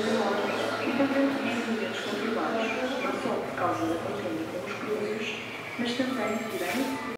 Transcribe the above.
enormes e também movimentos controlados, não só por causa da pandemia com os cruzes, mas também, porém,